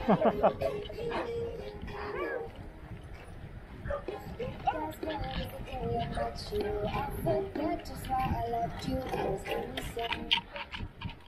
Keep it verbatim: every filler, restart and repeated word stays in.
you. I forgot just why I left you. I was innocent.